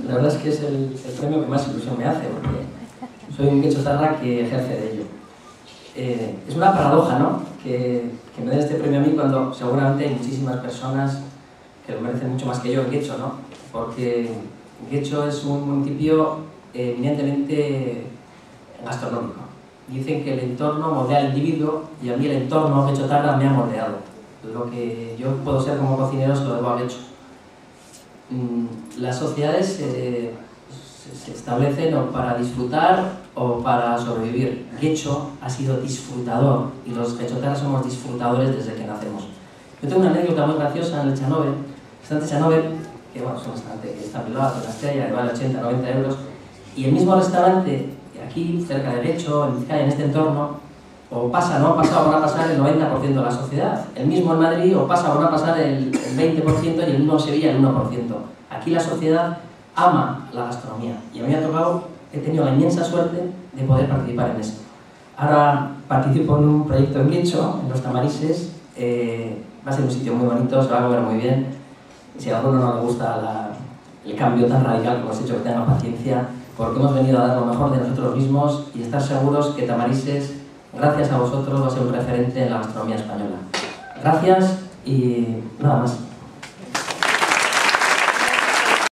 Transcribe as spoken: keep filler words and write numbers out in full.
la verdad es que es el, el premio que más ilusión me hace, porque soy un guechotarra que ejerce de ello. Eh, es una paradoja, ¿no?, que, que me den este premio a mí cuando seguramente hay muchísimas personas que lo merecen mucho más que yo en Guecho, ¿no? Porque Guecho es un municipio eh, eminentemente gastronómico. Dicen que el entorno moldea al individuo y a mí el entorno guechotarra me ha moldeado. Lo que yo puedo ser como cocinero se lo debo a Guecho. Las sociedades eh, se establecen o para disfrutar o para sobrevivir. Guecho ha sido disfrutador y los guechotarras somos disfrutadores desde que nacemos. Yo tengo una anécdota muy graciosa en el Echanove. El restaurante Echanove, que bueno, es un restaurante que está en Bilbao, en la Estrella, que vale ochenta a noventa euros, y el mismo restaurante aquí, cerca de Guecho, en Vizcaya, en este entorno, o pasa, ¿no? Pasa o van a pasar el noventa por ciento de la sociedad. El mismo en Madrid, o pasa o van a pasar el veinte por ciento y el mismo en Sevilla el uno por ciento. Aquí la sociedad ama la gastronomía y a mí me ha tocado, he tenido la inmensa suerte de poder participar en esto. Ahora participo en un proyecto en Guecho, en Los Tamarises. Eh, va a ser un sitio muy bonito, se va a ver muy bien. Si a alguno no le gusta la, el cambio tan radical como os he dicho, que tenga paciencia, porque hemos venido a dar lo mejor de nosotros mismos y estar seguros que Tamarises, gracias a vosotros, va a ser un referente en la gastronomía española. Gracias y nada más.